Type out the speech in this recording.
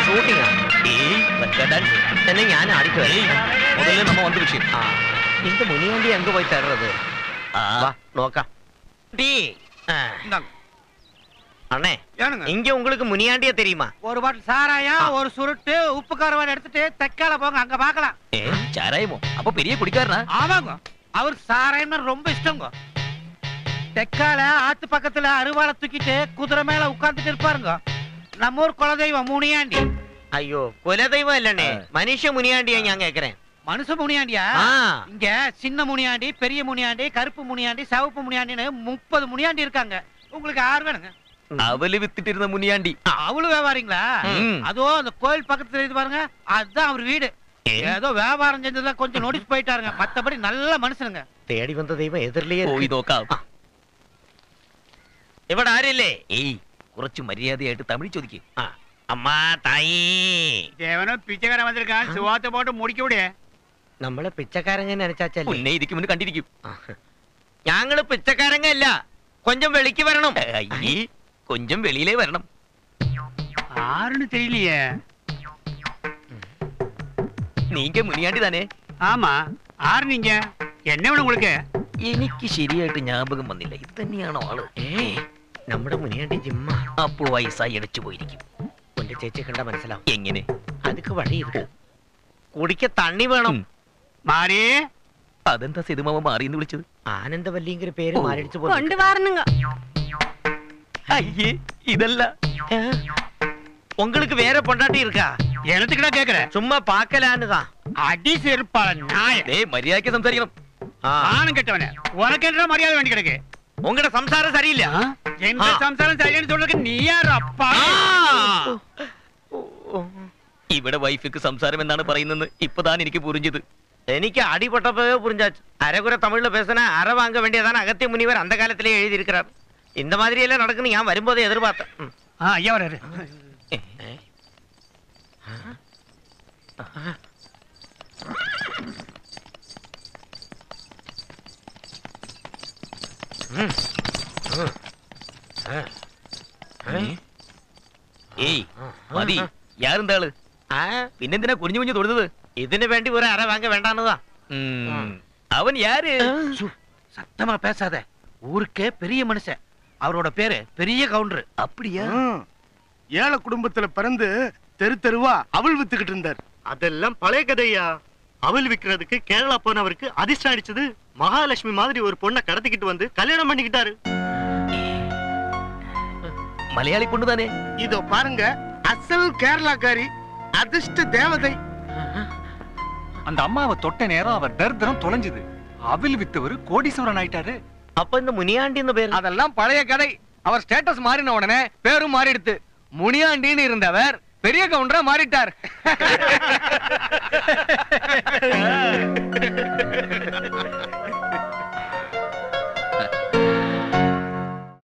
ഷൂട്ടിംഗാ? തന്നെ ഞാൻ ആടിക്കോ. முதல்ல நம்ம வந்து விஷயம். இந்த முனியாண்டி எங்க போய் தர்றது? வா நோக்கா. டீ. அண்ணே, இங்க உங்களுக்கு முனியாண்டியா தெரியுமா? ஒரு பாட்டில் சாராயம், ஒரு சுருட்டு, உப்பு காரவாடு எடுத்துட்டு தெக்கால போங்க, அங்க பாக்கலாம். சாராயமோ? அப்ப பெரிய குடிக்காரனா? ஆமாங்க, அவர் சாராயம்னா ரொம்ப இஷ்டங்க. தெக்கால ஆத்து பக்கத்துல அருவாளை தூக்கிட்டு குதிரை மேல உட்கார்ந்துட்டு இருப்பாருங்க. நம்ம ஊர் குலதெய்வம் முனியாண்டி. ஐயோ, குலதெய்வம் இல்லனே, மனுஷ முனியாண்டியா நான் கேக்குறேன். மனுஷ முனியாண்டியா? இங்க சின்ன முனியாண்டி, பெரிய முனியாண்டி, கருப்பு முனியாண்டி, சிவப்பு முனியாண்டின்னு 30 முனியாண்டி இருக்காங்க. உங்களுக்கு யார் வேணுங்க? அவளு வித்துட்டு இருந்த முனியாண்டி. அவளு வியாபாரிங்களா? அதோ அந்த கோயில் பக்கத்துல இது பாருங்க, அதுதான் அவர் வீடு. ஏதோ வியாபாரம் செஞ்சதுல கொஞ்சம் நோட்டீஸ் போயிட்டாருங்க. மத்தபடி நல்ல மனுஷனுங்க. தேடி வந்த தெய்வம் எதிரிலேயே போய்தோக்கா. ഇവിടെ ആരില്ലേ? ഏയ്, കുറച്ച് മര്യാദയായിട്ട് തമിഴ് ചോദിക്കും. അമ്മ തായി ദേവനോ പിച്ചക്കാരൻ വന്നിരിക്കാൻ സുവാത്ത പോട്ട് മുടിക്കൂടെ? നമ്മള് പിച്ചക്കാരങ്ങ നനച്ചാച്ചല്ലേ? ഉന്നെ ഇതിക്ക് മുന്നേ കണ്ടിരിക്കും. ഞങ്ങള് പിച്ചക്കാരങ്ങ അല്ല, കൊഞ്ചം വെളിക്ക് വരണം. അയ്യേ, കൊഞ്ചം വെളിയിലേ വരണം. ആരെന്ന് തെരിയില്ലേ? നീങ്ക മുനിയാണ്ടി തന്നെ? ആമാ, ആര് നീങ്ക? എന്നെ വേണം உங்களுக்கு? എനിക്ക് ശരിയായിട്ട് ஞாபகம் വന്നില്ല. ഇത് തന്നെയാണോ ആള്? നമ്മുടെ മുനിയാണ്ടി ജിമ്മ. അപ്പോ വയസ്സായി അടച്ചു പോയിരിക്കും. എന്റെ ചേച്ചി കണ്ട മനസ്സിലാവും. എങ്ങനെ? அதுக்கு വഴി ഇருக்கு. കുടിക്ക തണ്ണി വേണം. മാറി. അതെന്താ സിതുമാവ മാറിയെന്ന് വിളിച്ചത്? ആനന്ദവല്ലിங்கிற പേര് മാറിടിച്ചു പോയി. കൊണ്ടുവരണங்க. ஐயே, இதல்ல. உங்களுக்கு வேற பொண்டாட்டி இருக்கா? எனத்துக்கிட்ட கேக்குற? சும்மா பாக்கலான்னு தான். அடி செருப்பால நாய. டேய், மரியாதையா സംസാരിക്കണം. ஆணும் கெட்டவனே, உனக்கு என்ன மரியாதை வேண்டி கிடக்கு? உங்களோட சம்சாரம் சரியில்லை. எந்த சம்சாரம் சரியில்லைன்னு சொல்றதுக்கு நீ யார் அப்பா? ഇവിടെ വൈഫിക്ക് സംസാരം എന്നാണ് പറയുന്നത്. ഇപ്പതാണ് എനിക്ക് പുരിഞ്ഞത്. എനിക്ക് அடிபட்டப்பவே புரிஞ்சாச்சு. அரைகுறை தமிழ்ல பேசினா அரை வாங்க வேண்டியதான அகத்திய முனிவர் அந்த காலத்திலே எழுதி இருக்கிறார். இந்த மாதிரி எல்லாம் நடக்குன்னு நான் வரும்போது எதிர்பார்த்தேன். ஐயா வராரு. ഏയ് മതി, യാരെന്താ ആള്? പിന്നെന്തിനാ കുഞ്ഞു കുഞ്ഞു തൊടുന്നത്? ഇതിനു വേണ്ടി ഒരു അര വാങ്ങ വേണ്ടാന്നതാ. അവൻ யாரு? சத்தமா பேசாத. ஊருக்கே பெரிய மனுஷன். அவரோட பேரு பெரிய கவுண்டர். அப்படியா? ஏழை குடும்பத்துல பிறந்து தெரு தெருவா அவள் வித்துக்கிட்டு இருந்தார். அதெல்லாம் பழைய கதையா. அவள் விக்கிறதுக்கு கேரளா போனவருக்கு அதிர்ஷ்டம் அடிச்சது. மகாலட்சுமி மாதிரி ஒரு பொண்ணை கடத்திக்கிட்டு வந்து கல்யாணம் பண்ணிக்கிட்டாரு. மலையாளி பொண்ணு தானே? இதோ பாருங்க, அசல் கேரளாக்காரி, அதிர்ஷ்ட தேவதை. அந்த அம்மாவை தொட்ட நேரம் அவர் தர்தரம் தொலைஞ்சது. அவில் வித்தவர் கோடீஸ்வரன் ஆயிட்டாரு. அப்ப இந்த முனியாண்டின்னு பேர்? அதெல்லாம் பழைய கதை. அவர் ஸ்டேட்டஸ் மாறின உடனே பேரும் மாறிடுத்து. முனியாண்டின்னு இருந்தவர் பெரிய கவுண்டரா மாறிட்டார்.